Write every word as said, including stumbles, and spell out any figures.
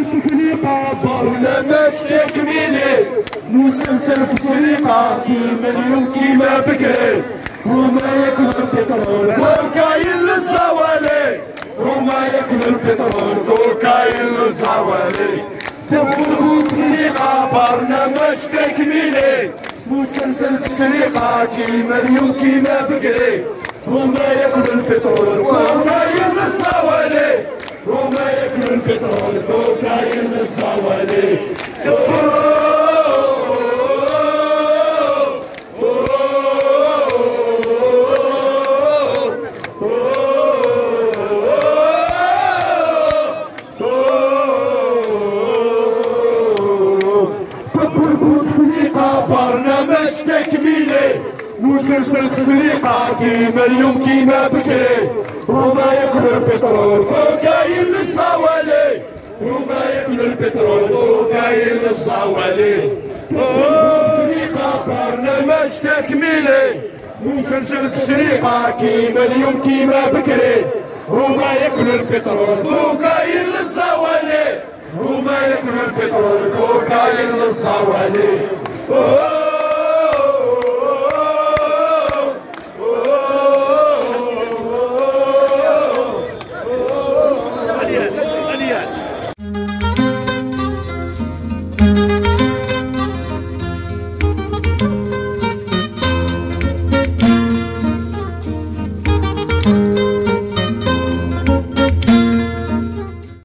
تفريقة برنامج تكميلي مسلسل تسريقة كيما اليوم كيما بكري هما ياكلوا البترول كوكايين للزوالي هما ياكلوا البترول كوكايين للزوالي تفريقة برنامج تكميلي مسلسل تسريقة كيما اليوم كيما بكري هما ياكلوا البترول كوكايين للزوالي هما ياكلوا البترول كوكايين للزوالي برنامج تكميلي مسلسل تسريقة كيما اليوم كيما بكري هما ياكلوا البترول كوكايين للزوالي هما ياكلوا البترول كوكايين للزوالي تسريقة برنامج تكميلي مسلسل تسريقة كيما اليوم كيما بكري هما ياكلوا البترول كوكايين للزوالي هما ياكلوا البترول كوكايين للزوالي.